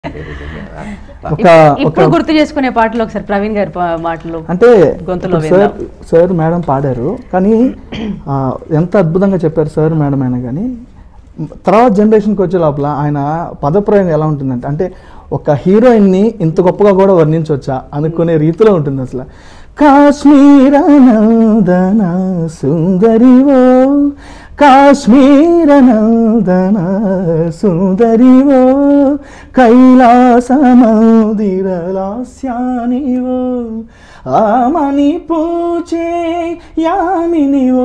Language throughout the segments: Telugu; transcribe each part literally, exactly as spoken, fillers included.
ఇప్పుడు గుర్తు చేసుకునే పాటలు ఒకసారి ప్రవీణ్ గారి మాటలు అంటే గొంతులో సార్ సార్ మేడం పాడారు కానీ ఎంత అద్భుతంగా చెప్పారు సార్ మేడం అయినా కానీ తర్వాత జనరేషన్కి వచ్చే లోపల ఆయన పదప్రయోగం ఎలా ఉంటుందంటే అంటే ఒక హీరోయిన్ని ఇంత గొప్పగా కూడా వర్ణించవచ్చా అనుకునే రీతిలో ఉంటుంది అసలు. కాశ్మీర నందన సుందరివో కాశ్మీర నందన సుందరివో కైలాస మందిర లాస్యానివో ఆమని పూచే యామినివో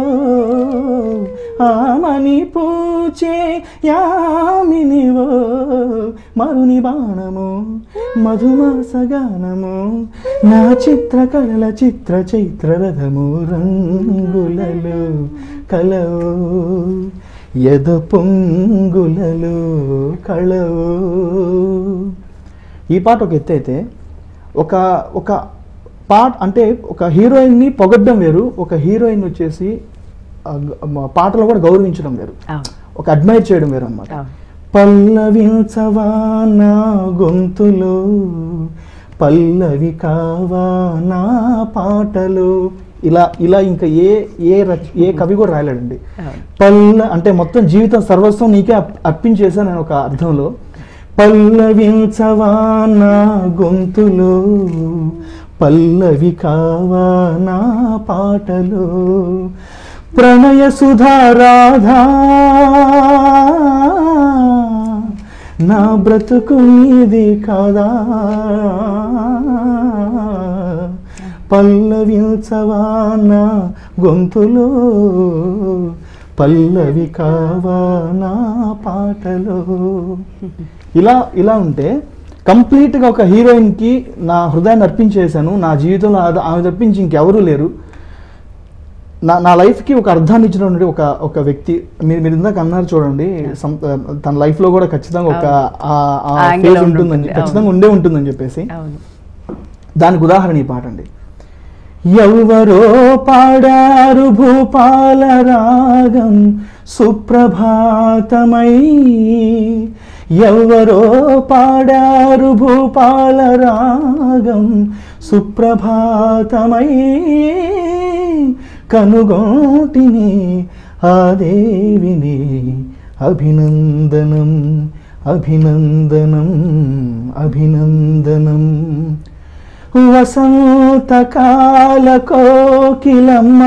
ఆమని పూచే యామినివో మరుని బాణము మధుమాస గానము నా చిత్రకళల చిత్ర చైత్ర రథము రంగులలో కలవు ఎద పొంగులలో కళవు. ఈ పాట ఒక ఎత్తు అయితే ఒక ఒక పాట అంటే ఒక హీరోయిన్ని పొగడ్డం వేరు, ఒక హీరోయిన్ వచ్చేసి పాటలో కూడా గౌరవించడం వేరు, ఒక అడ్మైర్ చేయడం వేరు అనమాట. పల్లవించవా నా గొంతులో పల్లవి కావా నా పాటలో ఇలా ఇలా ఇంకా ఏ ఏ ఏ కవి కూడా రాయలేడండి. పల్ల అంటే మొత్తం జీవితం సర్వస్వం నీకే అర్పించేసాను నేను ఒక అర్థంలో. పల్లవించవా నా గొంతులో పల్లవి కావా నా పాటలో ప్రణయ సుధారాధా నా బ్రతుకు నీది కాదా పల్లవించవా నా గొంతులో పల్లవి కావా నా పాటలో. ఇలా ఇలా ఉంటే కంప్లీట్గా ఒక హీరోయిన్కి నా హృదయాన్ని అర్పించేశాను, నా జీవితంలో ఆమె తప్పించి ఇంకెవరూ లేరు, నా నా లైఫ్కి ఒక అర్థాన్ని ఇచ్చినటువంటి ఒక ఒక వ్యక్తి. మీరు మీరు ఇందాక అన్నారు చూడండి, తన లైఫ్లో కూడా ఖచ్చితంగా ఒక ఫేజ్ ఉంటుందని ఖచ్చితంగా ఉండే ఉంటుందని చెప్పేసి దానికి ఉదాహరణ ఈ పాట అండి. ఎవరో పాడారు భూపాల రాగం సుప్రభాతమై ఎవరో పాడారు భూపాల రాగం సుప్రభాతమై కనుగోటిని ఆ దేవిని అభినందనం అభినందనం అభినందనం. వసంతకాల కోకిలమ్మ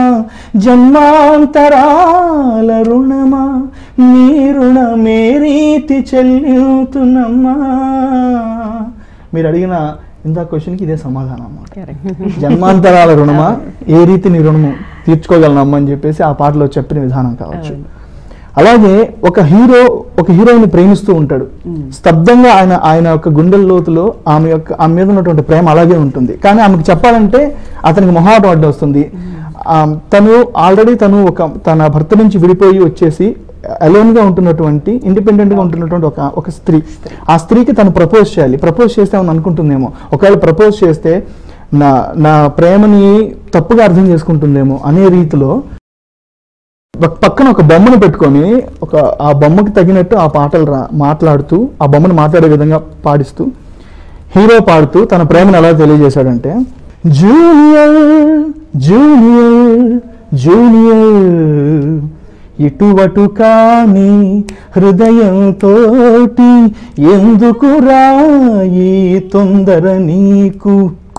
జన్మాంతరాల రుణమా నీ రుణమే రీతి చెల్లితున్నమ్మా. మీరు అడిగిన ఇంత క్వశ్చన్కి ఇదే సమాధానం అన్నమాట. జన్మాంతరాల రుణమా ఏ రీతి నీ రుణము తీర్చుకోగలనమ్మా అని చెప్పేసి ఆ పాటలో చెప్పిన విధానం కావచ్చు. అలాగే ఒక హీరో ఒక హీరోయిన్ ప్రేమిస్తూ ఉంటాడు, స్తబ్దంగా ఆయన ఆయన యొక్క గుండెల లోతులో ఆమె యొక్క ఆమె మీద ఉన్నటువంటి ప్రేమ అలాగే ఉంటుంది. కానీ ఆమెకు చెప్పాలంటే అతనికి మొహాటం అడ్డు వస్తుంది. తను ఆల్రెడీ తను ఒక తన భర్త నుంచి విడిపోయి వచ్చేసి అలోన్గా ఉంటున్నటువంటి ఇండిపెండెంట్గా ఉంటున్నటువంటి ఒక ఒక స్త్రీ, ఆ స్త్రీకి తను ప్రపోజ్ చేయాలి. ప్రపోజ్ చేస్తే ఆమె అనుకుంటుందేమో, ఒకవేళ ప్రపోజ్ చేస్తే నా నా ప్రేమని తప్పుగా అర్థం చేసుకుంటుందేమో అనే రీతిలో పక్కన ఒక బొమ్మను పెట్టుకొని ఒక ఆ బొమ్మకి తగినట్టు ఆ పాటలు రా మాట్లాడుతూ ఆ బొమ్మను మాట్లాడే విధంగా పాడిస్తూ హీరో పాడుతూ తన ప్రేమను ఎలా తెలియజేశాడంటే, జూనియర్ జూనియర్ జూనియర్ ఇటువటు కాని హృదయంతో ఎందుకు రాయి తొందర నీకు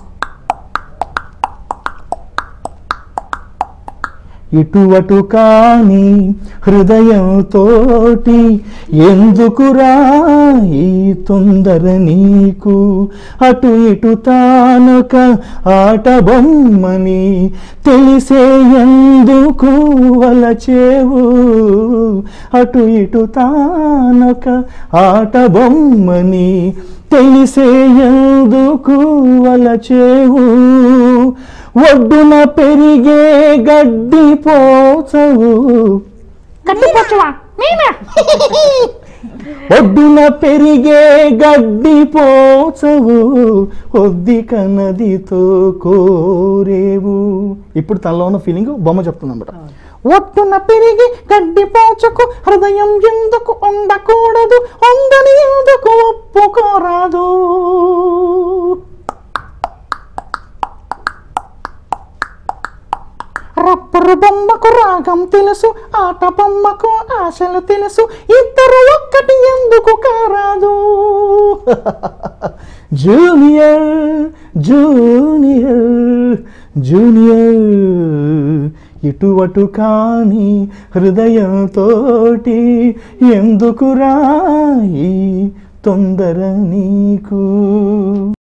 ఇటువటు కాని హృదయంతోటి ఎందుకు రాయి తొందర నీకు అటు ఇటు తానొక ఆట బొమ్మని తెలిసే ఎందుకు వలచేవు అటు ఇటు తానొక ఆట బొమ్మని తెలిసే ఎందుకు వలచేవు ఒడ్డున పెరిగే గడ్డి పోచవు ఒడ్డున పెరిగే గడ్డి పోచవు ఒద్దిక నదితో కోరేవు. ఇప్పుడు తనలో ఉన్న ఫీలింగ్ బొమ్మ చెప్తుంది అన్నమాట. ఒట్టున పెరిగి గడ్డి పోచకు హృదయం ఎందుకు ఉండకూడదు, ఉందని ఎందుకు ఒప్పుకోరాదు. రప్పరు బొమ్మకు రాగం తెలుసు, ఆట బొమ్మకు ఆశలు తెలుసు, ఇద్దరు ఒక్కటి ఎందుకు కారాదు. జూనియర్ జూనియర్ జూనియర్ ఇటువటు కాని హృదయంతోటి ఎందుకు రాయి తొందర నీకు.